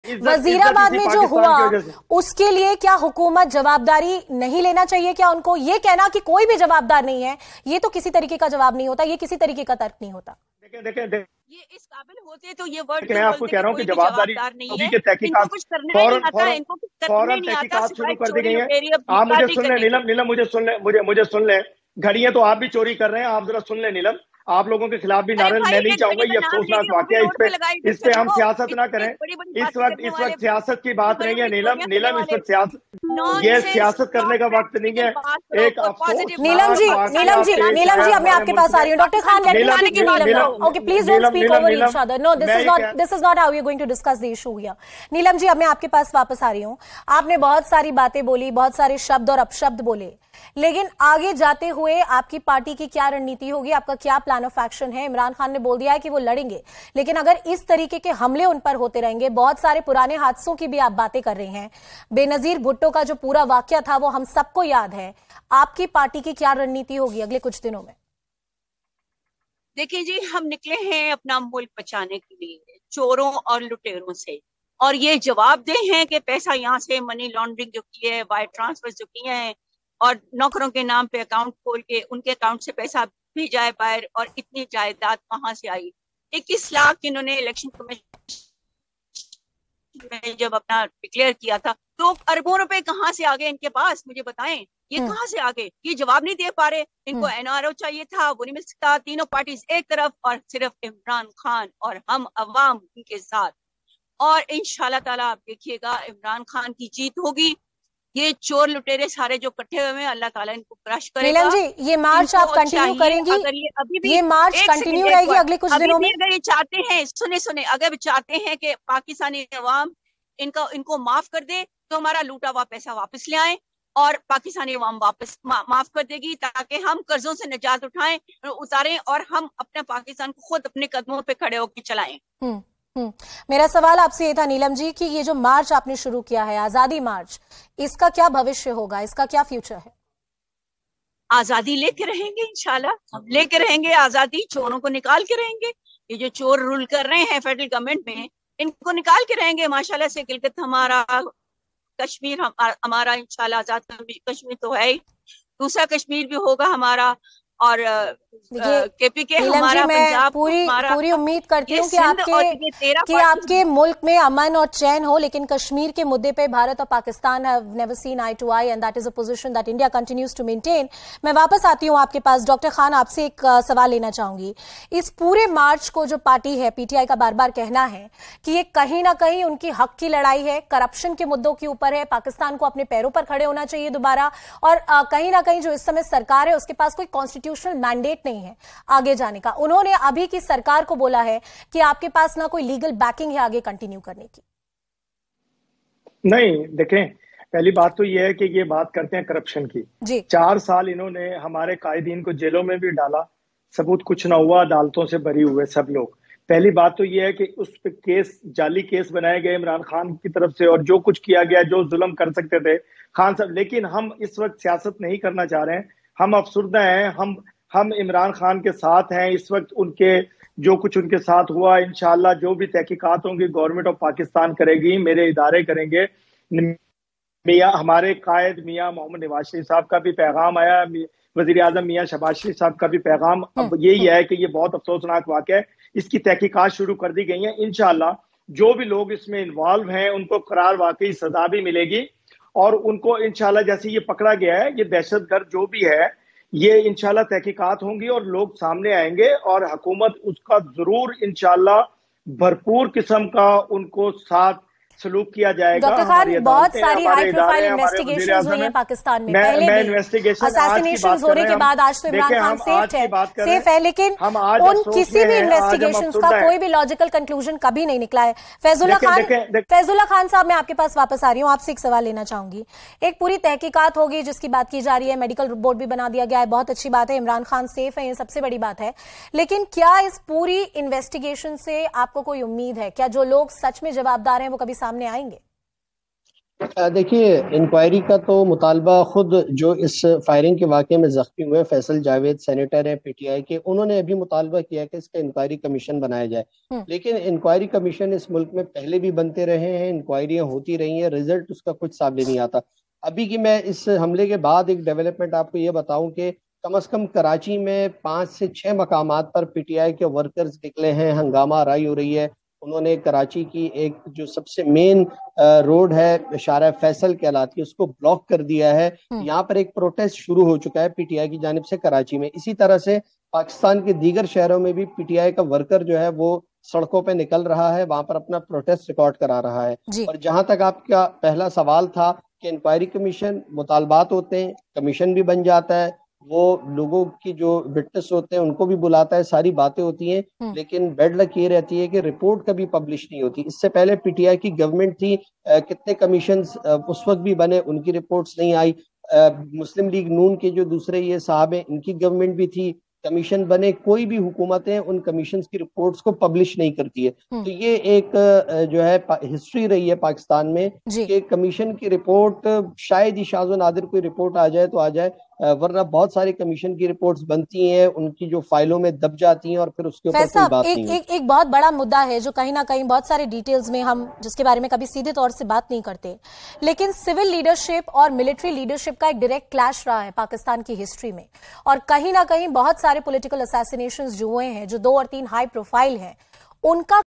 वजीराबाद में जो हुआ उसके लिए क्या हुकूमत जवाबदारी नहीं लेना चाहिए? क्या उनको ये कहना कि कोई भी जवाबदार नहीं है, ये तो किसी तरीके का जवाब नहीं होता, ये किसी तरीके का तर्क नहीं होता? देखें ये इस काबिल होते तो ये वर्ड मैं आपको कह रहा हूँ कि जवाबदारी नहीं है, इनको कुछ करना नहीं आता, इनको कुछ करना नहीं आता, शुरू कर दी गई है। आप मुझे सुन लें नीलम, मुझे सुन लें। घड़ियां तो आप भी चोरी कर रहे हैं, आप जरा सुन लें नीलम। आप लोगों के खिलाफ भी नारे, मैं नहीं चाहूंगा ये अफसोसनाक वाकया, इस पे हम सियासत ना करें। इस वक्त सियासत की बात नहीं है नीलम, इस वक्त सियासत करने का वक्त नहीं है। एक नीलम जी अब मैं आपके पास आ रही हूँ। Doctor Khan, okay please don't speak over each other. No, this is not how we are going to discuss the issue here. Neelam ji, अब मैं आपके पास वापस आ रही हूँ। आपने बहुत सारी बातें बोली, बहुत सारे शब्द और अपशब्द बोले, लेकिन आगे जाते हुए आपकी पार्टी की क्या रणनीति होगी, आपका क्या प्लान ऑफ एक्शन है? इमरान खान ने बोल दिया है कि वो लड़ेंगे, लेकिन अगर इस तरीके के हमले उन पर होते रहेंगे, बहुत सारे पुराने हादसों की भी आप बातें कर रहे हैं, बेनजीर भुट्टो का जो पूरा वाकया था वो हम सबको याद है, आपकी पार्टी की क्या रणनीति होगी अगले कुछ दिनों में? देखिए जी, हम निकले हैं अपना मुल्क बचाने के लिए चोरों और लुटेरों से, और ये जवाबदेह हैं कि पैसा यहाँ से मनी लॉन्ड्रिंग जो की है, वायर ट्रांसफर जो किए हैं, और नौकरों के नाम पे अकाउंट खोल के उनके अकाउंट से पैसा भेजा है बाहर, और इतनी जायदाद कहाँ से आई? 21 लाख इन्होंने इलेक्शन कमीशन में जब अपना डिक्लेयर किया था, तो अरबों रुपए कहाँ से आ गए इनके पास? मुझे बताएं, ये कहाँ से आ गए? ये जवाब नहीं दे पा रहे। इनको एनआरओ चाहिए था, वो नहीं मिल सकता। तीनों पार्टीज एक तरफ और सिर्फ इमरान खान और हम अवाम उनके साथ। और इंशाल्लाह ताला आप देखिएगा इमरान खान की जीत होगी। ये चोर लुटेरे सारे जो इकट्ठे हुए हैं, अल्लाह ताला इनको क्रश करेगा। नीलम जी, ये मार्च आप कंटिन्यू करेंगी? अगर ये अभी भी ये मार्च कंटिन्यू रहेगी अगले कुछ दिनों में? अगर ये चाहते हैं, सुने, अगर चाहते हैं कि पाकिस्तानी अवाम इनको माफ कर दे, तो हमारा लूटा हुआ पैसा वापस ले आए और पाकिस्तानी अवाम वापस माफ कर देगी, ताकि हम कर्जों से निजात उतारें और हम अपने पाकिस्तान को खुद अपने कदमों पे खड़े होकर चलाएं। मेरा सवाल आपसे ये था नीलम जी कि ये जो मार्च आपने शुरू किया है, आजादी मार्च, इसका क्या भविष्य होगा, इसका क्या फ्यूचर है? आजादी लेके रहेंगे, इंशाल्लाह हम लेके रहेंगे आजादी। चोरों को निकाल के रहेंगे, ये जो चोर रूल कर रहे हैं फेडरल गवर्नमेंट में, इनको निकाल के रहेंगे माशाल्लाह से। गिलगित हमारा, कश्मीर हमारा इंशाल्लाह आजाद कश्मीर तो है ही, दूसरा कश्मीर भी होगा हमारा, और केपीके हमारा, पंजाब पूरी उम्मीद करती हूँ कि आपके मुल्क में अमन और चैन हो, लेकिन कश्मीर के मुद्दे पे भारत और Pakistan have never seen eye to eye, and that is a position that India continues to maintain. मैं वापस आती हूँ आपके पास। डॉक्टर खान, आपसे एक सवाल लेना चाहूंगी। इस पूरे मार्च को जो पार्टी है पीटीआई का बार बार कहना है कि ये कहीं ना कहीं उनकी हक की लड़ाई है, करप्शन के मुद्दों के ऊपर है, पाकिस्तान को अपने पैरों पर खड़े होना चाहिए दोबारा, और कहीं ना कहीं जो इस समय सरकार है उसके पास कोई कॉन्स्टिट्यूशनल मैंडेट नहीं है आगे जाने का। उन्होंने अभी की सरकार को बोला है कि आपके पास ना कोई लीगल बैकिंग है आगे कंटिन्यू करने की। नहीं, देखें, पहली बात तो यह है कि ये बात करते हैं करप्शन की जी। 4 साल इन्होंने हमारे कायदीन को जेलों में भी डाला, सबूत कुछ ना हुआ, अदालतों से बरी हुए सब लोग। पहली बात तो यह है कि उस पे केस, जाली केस बनाए गए इमरान खान की तरफ से, और जो कुछ किया गया, जो जुल्म कर सकते थे खान साहब। लेकिन हम इस वक्त सियासत नहीं करना चाह रहे हैं, हम अफसुर्दा हैं, हम इमरान खान के साथ हैं इस वक्त। उनके जो कुछ उनके साथ हुआ, इंशाल्लाह जो भी तहकीकात होंगी गवर्नमेंट ऑफ पाकिस्तान करेगी, मेरे इदारे करेंगे। मियाँ हमारे कायद मियाँ मोहम्मद नवाज शरीफ साहब का भी पैगाम आया, वजीर आजम मियाँ शहबाज शरीफ साहब का भी पैगाम अब यही है कि ये बहुत अफसोसनाक वाक़या है, इसकी तहकीकात शुरू कर दी गई है। इंशाल्लाह जो भी लोग इसमें इन्वॉल्व हैं उनको करार वाकई सजा भी मिलेगी, और उनको इंशाल्लाह जैसे ये पकड़ा गया है, ये दहशतगर्द जो भी है, ये इंशाल्लाह तहकीकात होंगी और लोग सामने आएंगे, और हुकूमत उसका जरूर इंशाल्लाह भरपूर किस्म का उनको साथ सलूक किया जाएगा। डॉक्टर खान, बहुत सारी हाई प्रोफाइल इन्वेस्टिगेशंस हुई हैं पाकिस्तान में, पहले भी असैसिनेशंस होने के बाद। आज तो इमरान खान सेफ है, लेकिन उन किसी भी इन्वेस्टिगेशंस का कोई भी लॉजिकल कंक्लूजन कभी नहीं निकला है। फैजुल्ला खान साहब, मैं आपके पास वापस आ रही हूँ, आपसे एक सवाल लेना चाहूंगी। एक पूरी तहकीकात होगी जिसकी बात की जा रही है, मेडिकल रिपोर्ट भी बना दिया गया है, बहुत अच्छी बात है, इमरान खान सेफ है, ये सबसे बड़ी बात है। लेकिन क्या इस पूरी इन्वेस्टिगेशन से आपको कोई उम्मीद है? क्या जो लोग सच में जवाबदार हैं वो कभी सामने आएंगे? देखिए, इंक्वायरी का तो मुतालबा खुद जो इस फायरिंग के वाक़े में जख्मी हुए फैसल जावेद सेनेटर हैं पीटीआई के, उन्होंने अभी मुतालबा किया कि इसका इंक्वायरी कमीशन बनाया जाए। लेकिन इंक्वायरी कमीशन इस मुल्क में पहले भी बनते रहे हैं, इंक्वायरियां होती रही हैं, रिजल्ट उसका कुछ सामने नहीं आता। अभी की मैं इस हमले के बाद एक डेवलपमेंट आपको ये बताऊं कि कम से कम कराची में 5 से 6 मकामात पर पीटीआई के वर्कर्स निकले हैं, हंगामा आराई हो रही है। उन्होंने कराची की एक जो सबसे मेन रोड है शारा फैसल कहलाती है, उसको ब्लॉक कर दिया है। यहाँ पर एक प्रोटेस्ट शुरू हो चुका है पीटीआई की जानिब से कराची में। इसी तरह से पाकिस्तान के दीगर शहरों में भी पीटीआई का वर्कर जो है वो सड़कों पे निकल रहा है, वहां पर अपना प्रोटेस्ट रिकॉर्ड करा रहा है। और जहां तक आपका पहला सवाल था कि इंक्वायरी कमीशन, मुतालबात होते हैं, कमीशन भी बन जाता है, वो लोगों की जो विटनेस होते हैं उनको भी बुलाता है, सारी बातें होती हैं, लेकिन बेड लक ये रहती है कि रिपोर्ट कभी पब्लिश नहीं होती। इससे पहले पीटीआई की गवर्नमेंट थी, कितने कमीशन उस वक्त भी बने, उनकी रिपोर्ट्स नहीं आई। मुस्लिम लीग नून के जो दूसरे ये साहब हैं, इनकी गवर्नमेंट भी थी, कमीशन बने, कोई भी हुकूमतें उन कमीशन की रिपोर्ट्स को पब्लिश नहीं करती है। तो ये एक जो है हिस्ट्री रही है पाकिस्तान में कि कमीशन की रिपोर्ट शायद ही शाज़ो नादिर कोई रिपोर्ट आ जाए तो आ जाए, वरना बहुत सारी कमीशन की रिपोर्ट्स बनती हैं, उनकी जो फाइलों में दब जाती हैं और फिर उसके ऊपर कोई बात नहीं होती। एक बहुत बड़ा मुद्दा है जो कहीं ना कहीं बहुत सारे डिटेल्स में हम जिसके बारे में कभी सीधे तौर से बात नहीं करते, लेकिन सिविल लीडरशिप और मिलिट्री लीडरशिप का एक डायरेक्ट क्लैश रहा है पाकिस्तान की हिस्ट्री में। और कहीं ना कहीं बहुत सारे पॉलिटिकल असैसिनेशंस जो हुए हैं, जो 2 और 3 हाई प्रोफाइल हैं, उनका